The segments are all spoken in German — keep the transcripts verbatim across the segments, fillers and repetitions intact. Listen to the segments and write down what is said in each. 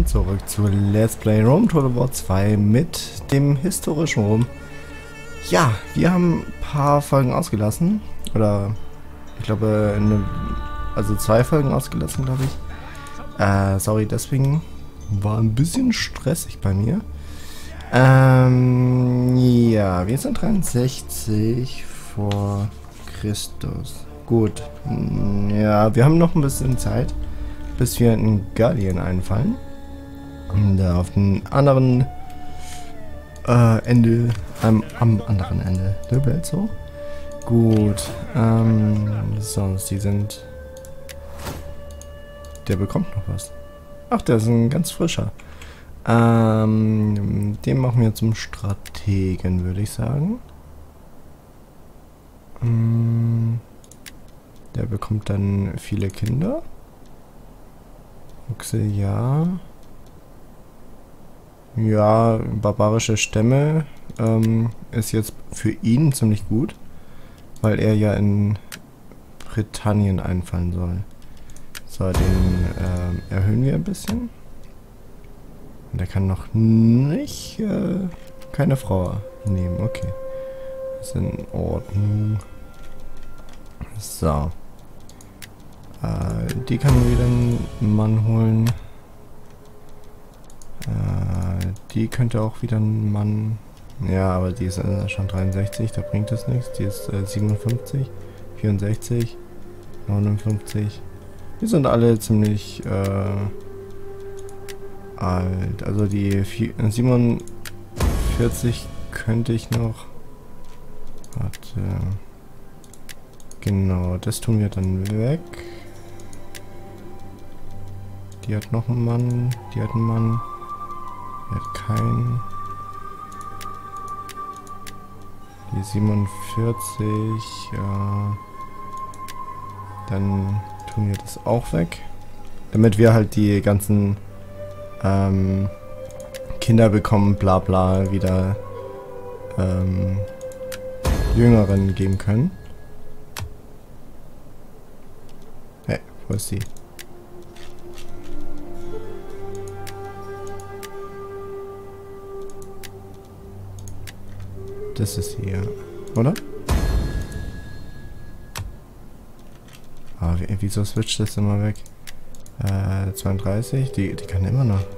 willkommen zurück zu Let's Play Rome Total War zwei mit dem historischen Rom. Ja, wir haben ein paar Folgen ausgelassen. Oder ich glaube, eine, also zwei Folgen ausgelassen, glaube ich. Äh, sorry, deswegen war ein bisschen stressig bei mir. Ähm, ja, wir sind dreiundsechzig vor Christus. Gut, ja, wir haben noch ein bisschen Zeit, bis wir in Gallien einfallen. Und da auf dem anderen äh, Ende, am, am anderen Ende der Welt so. Gut, ähm, sonst, die sind... Der bekommt noch was. Ach, der ist ein ganz frischer. Ähm, den machen wir zum Strategen, würde ich sagen. Ähm, der bekommt dann viele Kinder. Ochse, ja. Ja, barbarische Stämme ähm, ist jetzt für ihn ziemlich gut, weil er ja in Britannien einfallen soll. So, den ähm, erhöhen wir ein bisschen. Und er kann noch nicht äh, keine Frau nehmen. Okay. Das ist in Ordnung. So. Äh, die kann wieder einen Mann holen. Äh, die könnte auch wieder einen Mann... Ja, aber die ist äh, schon dreiundsechzig, da bringt es nichts. Die ist äh, siebenundfünfzig, vierundsechzig, neunundfünfzig. Die sind alle ziemlich äh, alt. Also die siebenundvierzig könnte ich noch... Warte... Genau, das tun wir dann weg. Die hat noch einen Mann, die hat einen Mann, die hat keinen. Die siebenundvierzig, ja. Dann tun wir das auch weg. Damit wir halt die ganzen ähm, Kinder bekommen, bla bla, wieder ähm, Jüngeren geben können. Hey, wo ist sie? Das ist hier, oder? Ah, wieso switcht das immer weg? Äh, zweiunddreißig, die, die kann immer noch.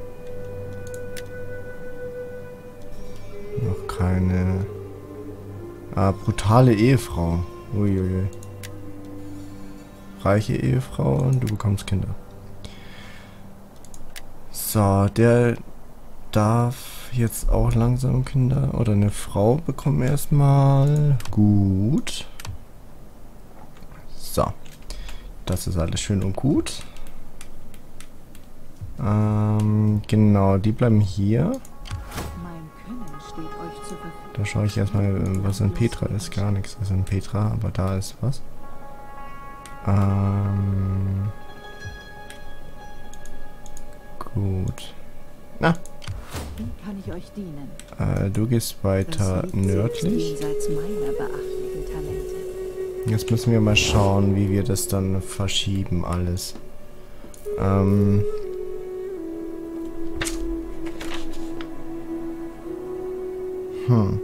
Noch keine. Ah, brutale Ehefrau. Uiuiui. Reiche Ehefrau und du bekommst Kinder. So, der darf jetzt auch langsam Kinder oder eine Frau bekommen erstmal. Gut. So. Das ist alles schön und gut. Ähm, genau, die bleiben hier. Da schaue ich erstmal, was in Petra ist. Gar nichts ist in Petra, aber da ist was. Ähm, gut. Na. Wie kann ich euch dienen? Äh, du gehst weiter nördlich. Jetzt müssen wir mal schauen, wie wir das dann verschieben alles. Ähm. Hm.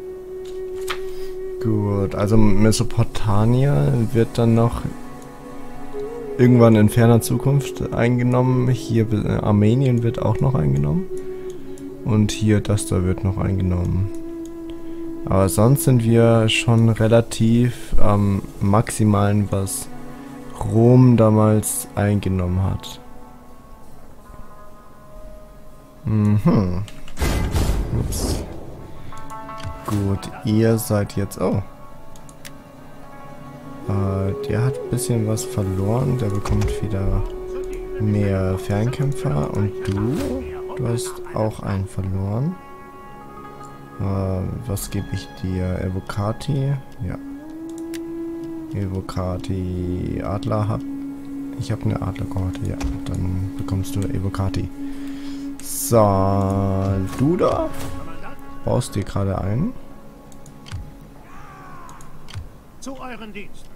Gut, also Mesopotamia wird dann noch irgendwann in ferner Zukunft eingenommen. Hier äh, Armenien wird auch noch eingenommen. Und hier das da wird noch eingenommen. Aber sonst sind wir schon relativ am Maximalen, was Rom damals eingenommen hat. Mhm. Ups. Gut, ihr seid jetzt... Oh. Äh, der hat ein bisschen was verloren. Der bekommt wieder mehr Fernkämpfer. Und du? Du hast auch einen verloren. Äh, was gebe ich dir? Evocati? Ja. Evocati Adler hab. Ich habe eine Adlerkohorte, ja. Dann bekommst du Evocati. So, du da? Baust dir gerade ein. Zu euren Diensten.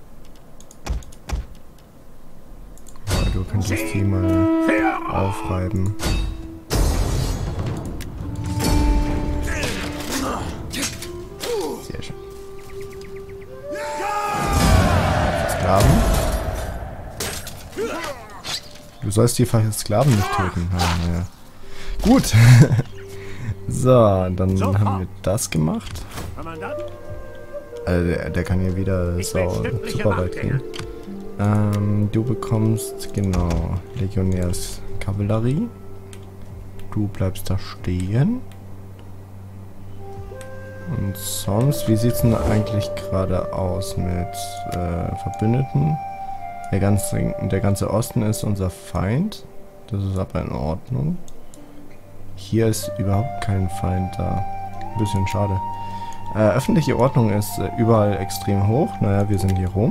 Ja, du könntest die mal aufreiben. Sklaven. Du sollst die Sklaven nicht töten. Ja, naja. Gut. So, dann So, haben wir das gemacht. Kommandant, Also der, der kann hier wieder ich will so stündliche super weit Wachtgänge. gehen. Ähm, du bekommst, genau, Legionärskavallerie. Du bleibst da stehen. Und sonst, wie sieht es denn eigentlich gerade aus mit äh, Verbündeten? Der ganze, der ganze Osten ist unser Feind. Das ist aber in Ordnung. Hier ist überhaupt kein Feind da. Ein bisschen schade. Äh, öffentliche Ordnung ist äh, überall extrem hoch. Naja, wir sind hier Rom.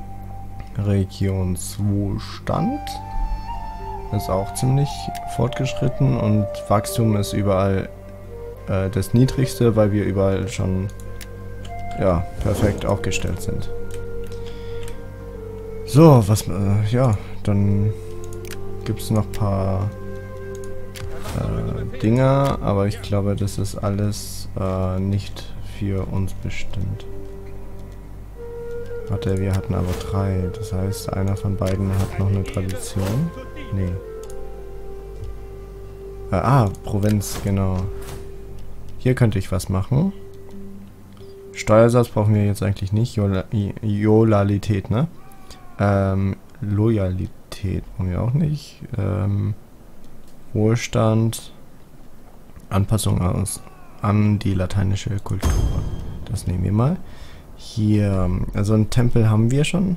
Regionswohlstand ist auch ziemlich fortgeschritten und Wachstum ist überall äh, das niedrigste, weil wir überall schon ja, perfekt aufgestellt sind. So, was, äh, ja, dann gibt es noch ein paar äh, Dinger, aber ich glaube, das ist alles äh, nicht für uns bestimmt. Warte, wir hatten aber drei. Das heißt, einer von beiden hat noch eine Tradition. Nee. Äh, ah, Provinz, genau. Hier könnte ich was machen. Steuersatz brauchen wir jetzt eigentlich nicht. Jola Jolalität, ne? Ähm, Loyalität brauchen wir auch nicht. Ähm, Wohlstand. Anpassung aus an die lateinische Kultur. Das nehmen wir mal. Hier, also einen Tempel haben wir schon.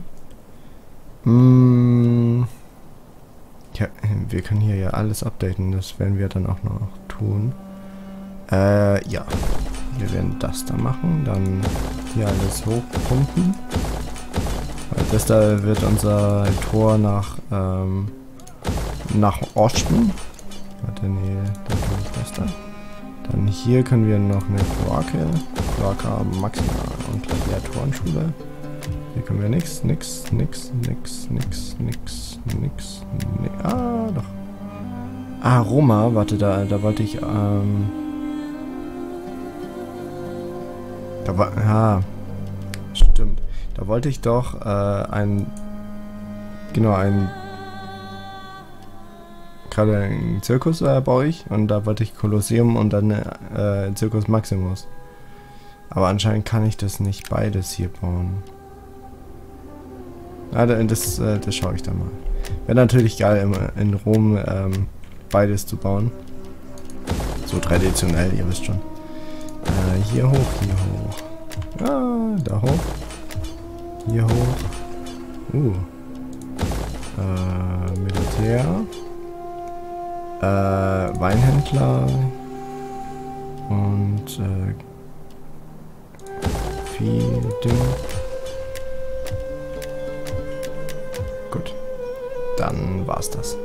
Mm, ja, wir können hier ja alles updaten, das werden wir dann auch noch tun. Äh, ja. Wir werden das da machen, dann hier alles hochpumpen. Weil das da wird unser Tor nach, ähm, nach Osten. Warte, nee, dann kann ich das da. Dann hier können wir noch eine Kloake. Kloaka Maxima und Gladiatorenschule. Hier können wir nix, nix, nix, nix, nix, nix, nix, nix. Ah, doch. Ah, Roma, warte, da, da wollte ich, ähm... Da war, ja, stimmt. Da wollte ich doch, äh, ein, genau, ein, gerade einen Zirkus äh, baue ich und da wollte ich Kolosseum und dann äh, Circus Maximus. Aber anscheinend kann ich das nicht beides hier bauen. Ah, das, äh, das schaue ich dann mal. Wäre natürlich geil, immer in Rom ähm, beides zu bauen. So traditionell, ihr wisst schon. Äh, hier hoch, hier hoch. Ah, da hoch. Hier hoch. Uh. Äh, Militär. Äh, Weinhändler. Und, äh, viel Ding. Gut. Dann war's das.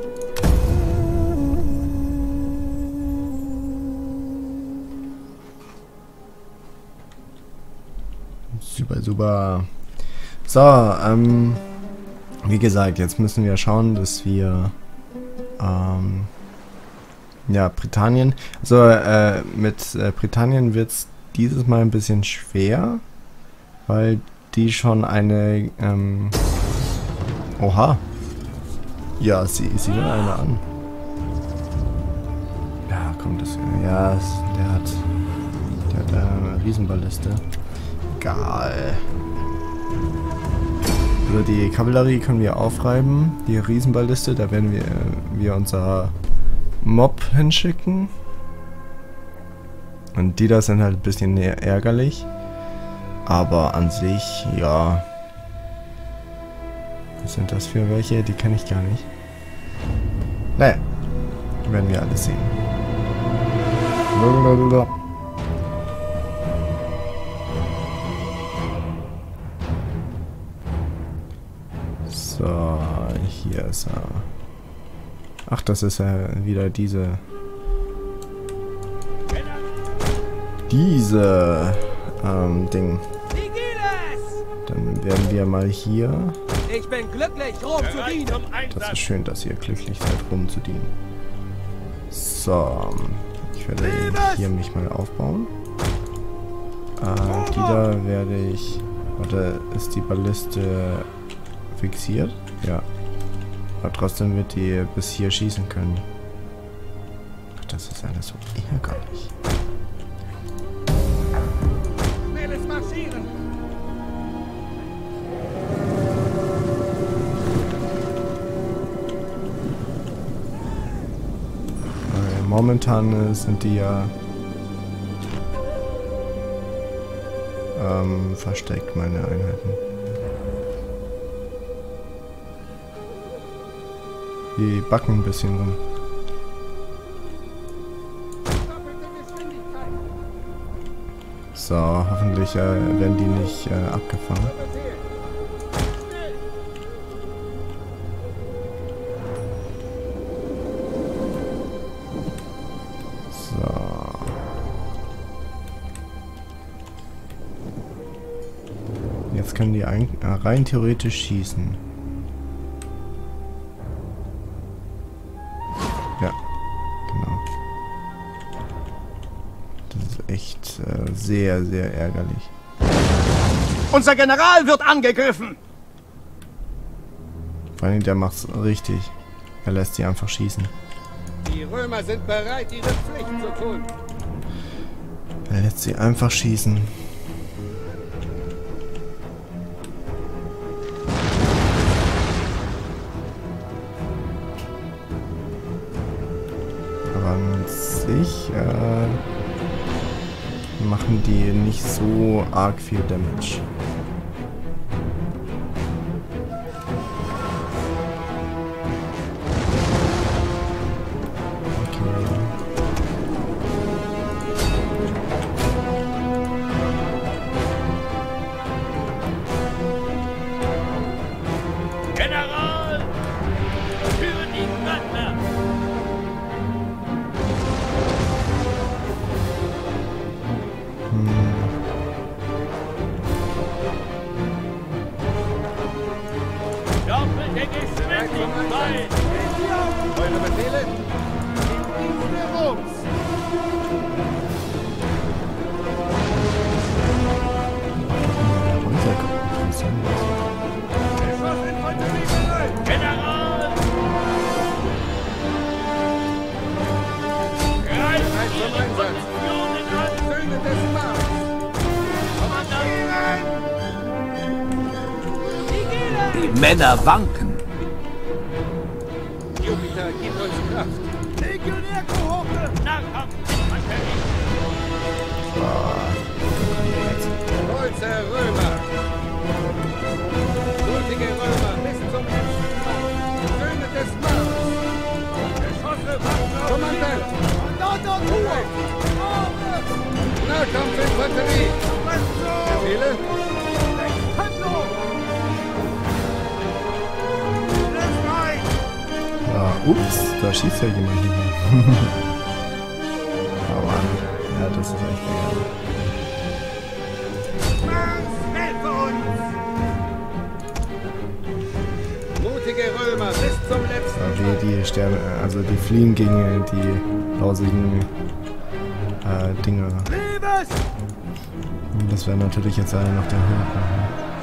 Super, super. So, ähm, wie gesagt, jetzt müssen wir schauen, dass wir, ähm, ja, Britannien, also, äh, mit äh, Britannien wird's dieses Mal ein bisschen schwer, weil die schon eine, ähm, oha. Ja, sie, sie will eine an. Ja, kommt das, ja, der hat, der hat eine Riesenballiste. Egal. Also die Kavallerie können wir aufreiben, die Riesenballiste, da werden wir, wir unser Mob hinschicken. Und die da sind halt ein bisschen ärgerlich. Aber an sich, ja. Was sind das für welche? Die kenne ich gar nicht. Naja, werden wir alles sehen. Blablabla. So, hier ist er. Ach, das ist ja wieder diese... Diese... Ähm, Ding. Dann werden wir mal hier... Ich bin glücklich, Rom zu dienen. Das ist schön, dass ihr glücklich seid, Rom zu dienen. So, ich werde hier mich mal aufbauen. Äh, die da werde ich... Warte, ist die Balliste... fixiert. Ja. Aber trotzdem wird die bis hier schießen können. Ach, das ist alles so ärgerlich. Schnelles Marschieren! Okay, momentan äh, sind die ja ähm, versteckt, meine Einheiten. Die backen ein bisschen rum. So, hoffentlich äh, werden die nicht äh, abgefangen. So. Jetzt können die ein, äh, rein theoretisch schießen. Ja, genau. Das ist echt äh, sehr, sehr ärgerlich. Unser General wird angegriffen! Vor allem, der macht's richtig. Er lässt sie einfach schießen. Die Römer sind bereit, ihre Pflicht zu tun. Er lässt sie einfach schießen. Aber an sich äh, machen die nicht so arg viel Damage. General! Für die Götter! Doppelte Geschwindigkeit! Eure Befehle? In Dienste Roms! General! Greift Ihre Positionen an! Söhne des Mars! Kommandant! Die Männer wanken. Jupiter, gib uns Kraft! Legionärkohorte! Nachhaft! Infanterie! Stolze Römer! Mutige Römer bis zum letzten Mann! Söhne des Mars! Geschosse warten auf Kommandant! Kommandant! Nahkampfinfanterie! Befehle? Handlung! Ah, ups, da schießt ja jemand hin. Oh Mann. Ja, das ist echt egal. Helfe uns! Mutige Römer bis zum letzten Ja, die, die sterben, also die fliehen gegen die lausigen äh, Dinger. Liebes! Das wäre natürlich jetzt einer nach der Höhe.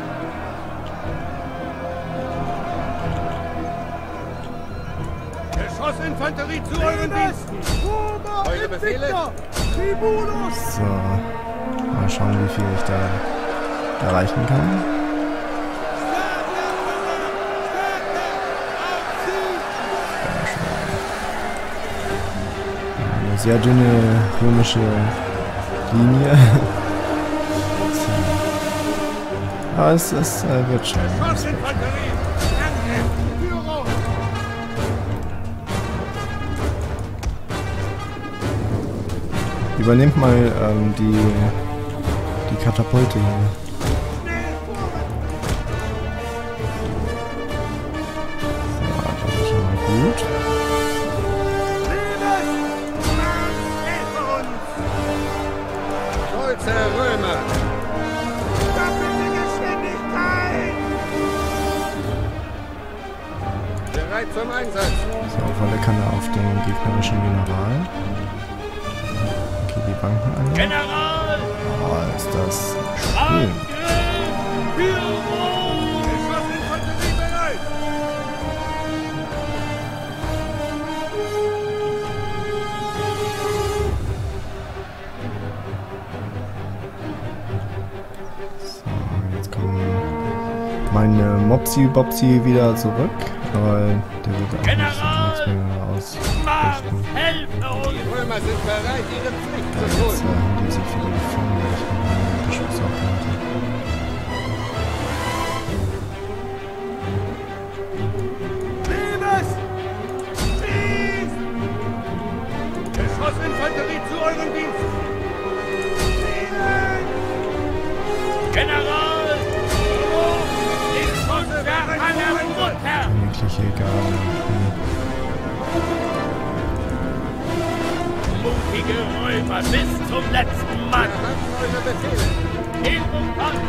Geschossinfanterie zu euren Diensten! Eure Befehle? Tribunus! So, mal schauen, wie viel ich da erreichen kann. Eine sehr dünne römische Linie. So. Aber es, es äh, wird schon. Geschossinfanterie! Angriff! Führung! Übernehmt mal ähm, die, die Katapulte hier. Schnell vorwärts! So, das ist schon mal gut. Liebes! Helfe uns! Stolze Römer! Doppelte Geschwindigkeit! Bereit zum Einsatz! So, volle Kanne auf den gegnerischen General. Okay, die Banken alle. General! Oh, ist das schön. Angriff! Für Rom! Geschossinfanterie bereit! meine Mopsi-Bopsi wieder zurück, aber der wird auch nichts mehr ausrichten. Die Römer sind bereit, ihre Pflicht Ja, zu jetzt äh, tun. haben die sich wieder gefangen, weil ich mit meinem Beschluss aufhalte. Liebes! Schießt! Geschossinfanterie zu euren Diensten! Zielen! General! Die Schosse werden an der Mutter! Eigentlich egal. Mutige Räuber bis zum letzten Mann! Erwarten eure Befehle. In Umfang!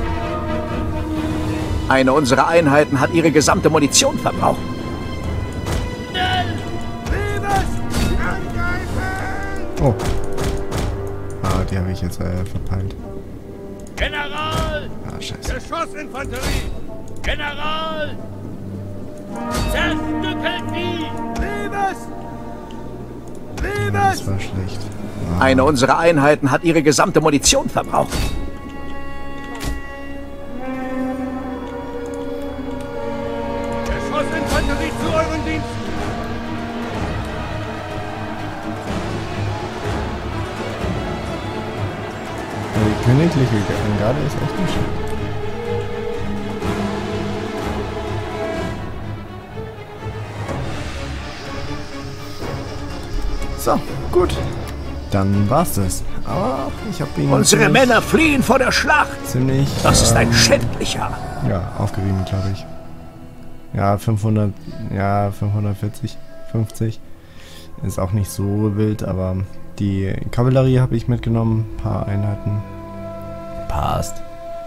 Eine unserer Einheiten hat ihre gesamte Munition verbraucht. Schnell! Liebes! Angreifen! Oh. Ah, die habe ich jetzt äh, verpeilt. General! Ah, scheiße. Geschossinfanterie! General! Zerstückelt sie! Liebes! Ja, das Liebes! war schlecht. Ah, Eine unserer Einheiten hat ihre gesamte Munition verbraucht. Geschossinfanterie zu euren Diensten! die königliche Garde ist echt nicht schlecht. So, gut. Dann war's das. Aber ich habe ihn Unsere ziemlich, Männer fliehen vor der Schlacht. ziemlich Das ist ein ähm, schändlicher. ja, aufgerieben, glaube ich. Ja, fünfhundert, ja, fünfhundertvierzig, fünfzig. Ist auch nicht so wild, aber die Kavallerie habe ich mitgenommen. Ein paar Einheiten. Passt.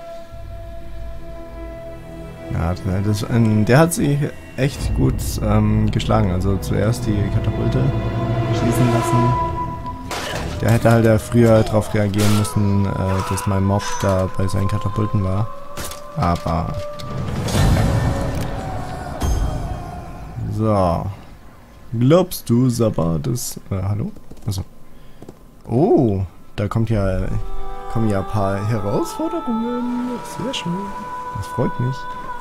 Ja, das, das, der hat sich echt gut ähm, geschlagen. Also zuerst die Katapulte schießen lassen. Der hätte halt ja früher darauf reagieren müssen, äh, dass mein Mob da bei seinen Katapulten war. Aber... So. Glaubst du, Sabba, das... Äh, hallo? Achso. Oh, da kommt ja... kommen ja ein paar Herausforderungen. Sehr schön. Das freut mich.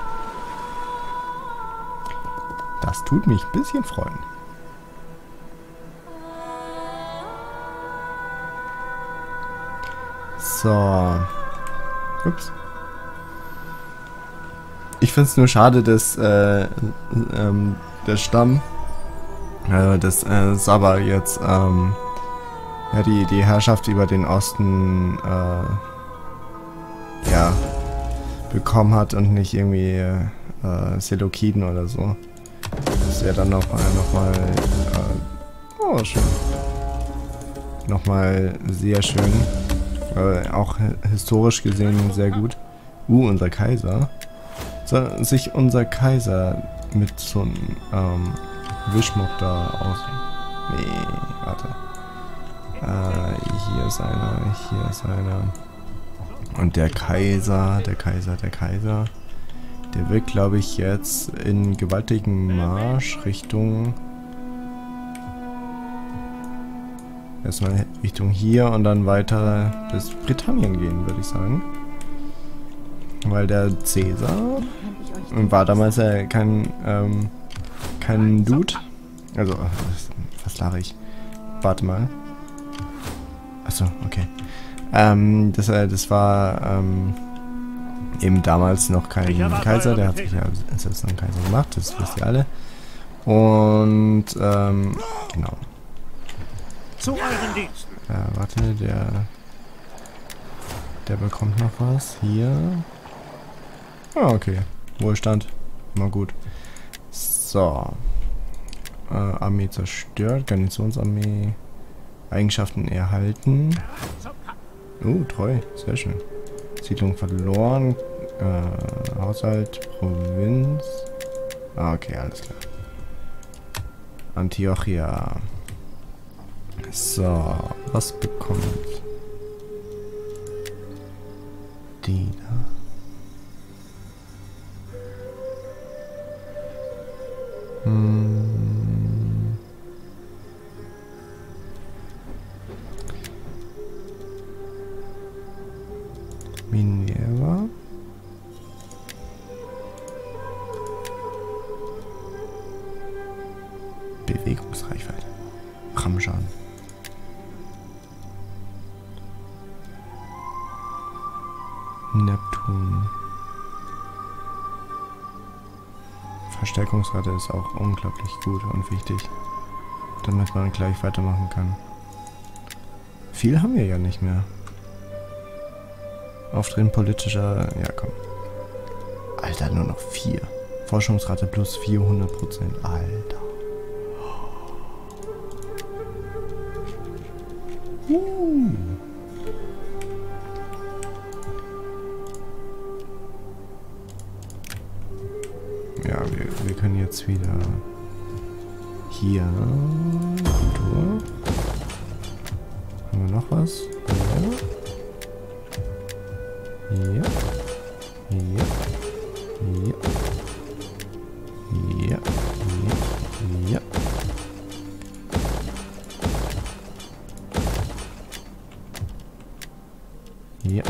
Das tut mich ein bisschen freuen. So. Ups. Ich finde es nur schade, dass äh, ähm, der Stamm, äh, dass äh, Sabba jetzt ähm, ja, die, die Herrschaft über den Osten äh, ja, bekommen hat und nicht irgendwie äh, Seleukiden oder so. Das wäre dann nochmal, nochmal, äh, oh schön, nochmal sehr schön, äh, auch historisch gesehen sehr gut. Uh, unser Kaiser. Soll sich unser Kaiser mit so einem ähm, Wischmopp da aus... Nee, warte. Äh, hier ist einer, hier ist einer. Und der Kaiser, der Kaiser, der Kaiser, der wird, glaube ich, jetzt in gewaltigen Marsch Richtung... Erstmal Richtung hier und dann weiter bis Britannien gehen, würde ich sagen. Weil der Cäsar war damals ja kein, ähm, kein Dude. Also, was lache ich? Warte mal. Achso, okay. Ähm, das, äh, das war ähm, eben damals noch kein Kaiser, der hat sich ja selbst noch einen Kaiser gemacht, das wisst ihr alle. Und, ähm, genau. Zu euren Diensten! Äh, warte, der, der bekommt noch was. Hier. Ah, okay. Wohlstand. Mal gut. So. Äh, Armee zerstört. Garnisonsarmee. Eigenschaften erhalten. Oh, treu. Sehr schön. Siedlung verloren. Äh, Haushalt. Provinz. Ah, okay, alles klar. Antiochia. So. Was bekommt die da? Hm. Minerva. Bewegungsreichweite. Rammschaden. Neptun. Verstärkungsrate ist auch unglaublich gut und wichtig, damit man gleich weitermachen kann. Viel haben wir ja nicht mehr. Auftreten politischer... Ja, komm. Alter, nur noch vier. Forschungsrate plus vierhundert Prozent. Alter. Uh. Ja, wir, wir können jetzt wieder hier Kultur. Haben wir noch was? Ja. Ja. Ja. Ja. Ja. Ja. Ja. Ja.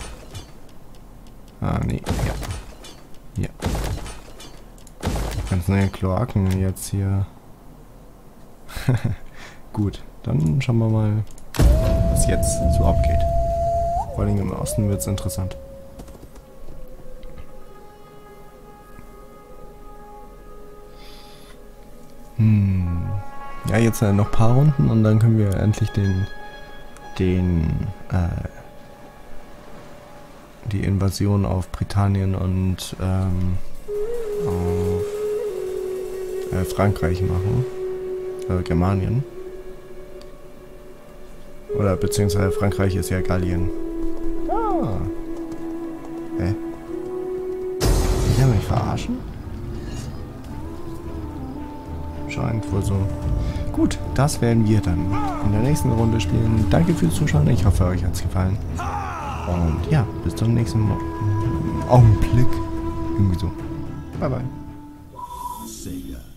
Ah, nee. Ja. Ja. Ganz neue Kloaken jetzt hier. Gut, dann schauen wir mal, was jetzt so abgeht. Vor allem im Osten wird es interessant. Hm. Ja, jetzt äh, noch ein paar Runden und dann können wir endlich den den äh, die Invasion auf Britannien und ähm, auf äh, Frankreich machen. Äh, Germanien. Oder beziehungsweise Frankreich ist ja Gallien. Ah. Hä? Ich kann mich verarschen? Scheint wohl so. Gut, das werden wir dann in der nächsten Runde spielen. Danke fürs Zuschauen. Ich hoffe, euch hat es gefallen. Und ja, bis zum nächsten Mal. Augenblick. Irgendwie so. Bye, bye. Sega.